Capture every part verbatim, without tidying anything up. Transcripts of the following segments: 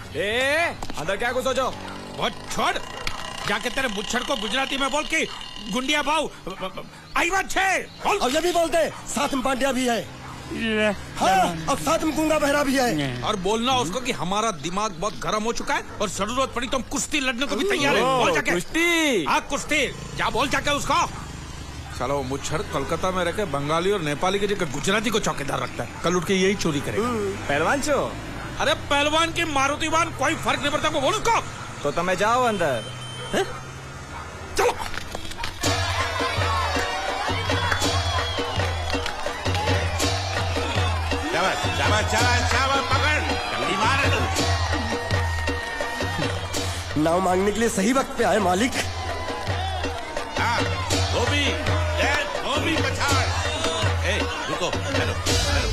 ए, अंदर क्या कुछ सोचो? बहुत छोड़, जाके तेरे मुच्छड़ को गुजराती में बोल के गुंडिया भाव आई बात छे बोल। और ये भी बोलते साथ में पांड्या भी है। हाँ, और साथ में गुंगा बहरा भी है। और बोलना उसको कि हमारा दिमाग बहुत गर्म हो चुका है और जरूरत पड़ी तो हम कुश्ती लड़ने को भी तैयार है। बोल जाके कुश्ती। हाँ कुश्ती, क्या बोल जाके उसको। चलो वो मुच्छड़ कोलकाता में रहकर बंगाली और नेपाली की जगह गुजराती को चौकीदार रखता है। कल उठ के यही चोरी करेगा। पहलवान छो? अरे पहलवान की मारुतिवान कोई फर्क नहीं पड़ता। बोल उसको। तो तुम्हें जाओ अंदर। है? चलो शाबाश शाबाश शाबाश शाबाश, पकड़ जल्दी मार। नाव मांगने के लिए सही वक्त पे आए मालिक। हाँ, धोबी, ए, धोबी पछाड़। ए, रुको, चलो, चलो।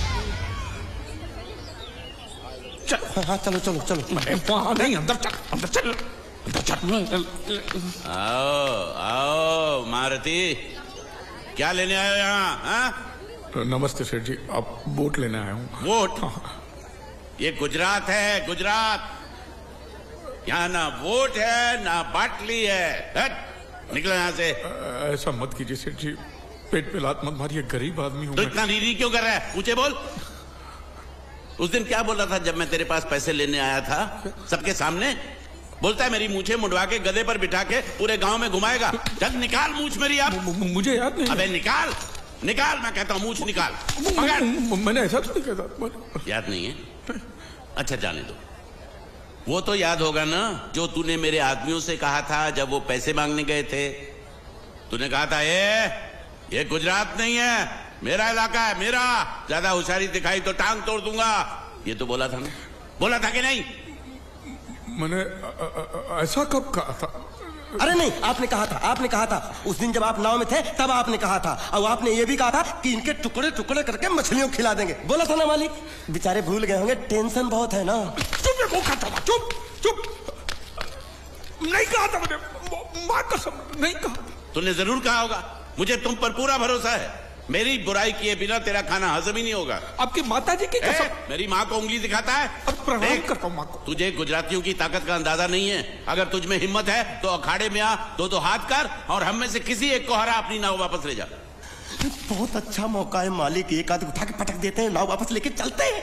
चल, हाँ चलो चलो चलो। वहाँ नहीं, अंदर चल, अंदर चल, अंदर चल। आओ, आओ, मारुति, क्या लेने आए हो यहाँ? हाँ? नमस्ते सेठ जी, आप वोट लेने आया हूँ। वोट? ये गुजरात है, गुजरात। यहाँ ना वोट है ना बाटली है। हट, निकलो यहाँ से। ऐसा मत कीजिए सेठ जी, पेट पे लात मत मारिए, गरीब आदमी हूँ। तो इतना रीरी क्यों कर रहा है? पूछे बोल। उस दिन क्या बोला था जब मैं तेरे पास पैसे लेने आया था सबके सामने? बोलता है मेरी मूछें मुंडवा के गधे पर बिठा के पूरे गांव में घुमाएगा। चल निकाल मूछ मेरी अब। मुझे याद नहीं। अबे निकाल, निकाल, मैं कहता हूँ मूछ निकाल। पकड़। मैंने ऐसा तो नहीं कहता। याद नहीं है? अच्छा जाने दो। वो तो याद होगा ना जो तूने मेरे आदमियों से कहा था जब वो पैसे मांगने गए थे। तूने कहा था ये ये गुजरात नहीं है, मेरा इलाका है, मेरा। ज्यादा होशियारी दिखाई तो टांग तोड़ दूंगा। ये तो बोला था ना? बोला था कि नहीं? मैंने ऐसा कब कहा था? अरे नहीं, आपने कहा था, आपने कहा था उस दिन जब आप नाव में थे तब आपने कहा था। और आपने ये भी कहा था कि इनके टुकड़े टुकड़े करके मछलियों खिला देंगे। बोला था ना मालिक? बेचारे भूल गए होंगे, टेंशन बहुत है ना। चुप रे, खाता चुप चुप। नहीं कहा था मैंने, मां कसम नहीं कहा। तूने जरूर कहा होगा। मुझे तुम पर पूरा भरोसा है। मेरी बुराई किए बिना तेरा खाना हजम ही नहीं होगा। आपकी माता जी की कसम। मेरी माँ को उंगली दिखाता है। प्रणाम करता हूँ माँ को। तुझे गुजरातियों की ताकत का अंदाजा नहीं है। अगर तुझ में हिम्मत है तो अखाड़े में आ, दो दो हाथ कर और हम में से किसी एक को हरा अपनी नाव वापस ले जा। बहुत अच्छा मौका है मालिक, एक आदमी उठा के पटक देते हैं, नाव वापस लेके चलते हैं।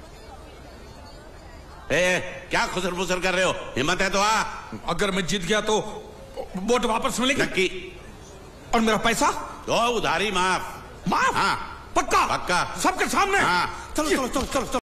ए, क्या खुसर फुसर कर रहे हो? हिम्मत है तो आ। अगर मैं जीत गया तो वोट वापस मिलेगी? नक्की। और मेरा पैसा? तो उधारी माफ। माफ? हाँ। पक्का? पक्का। सबके सामने? हाँ। चलो चलो चलो चलो।